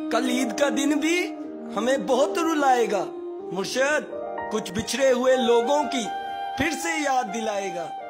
कल ईद का दिन भी हमें बहुत रुलाएगा। मुर्शद कुछ बिछड़े हुए लोगों की फिर से याद दिलाएगा।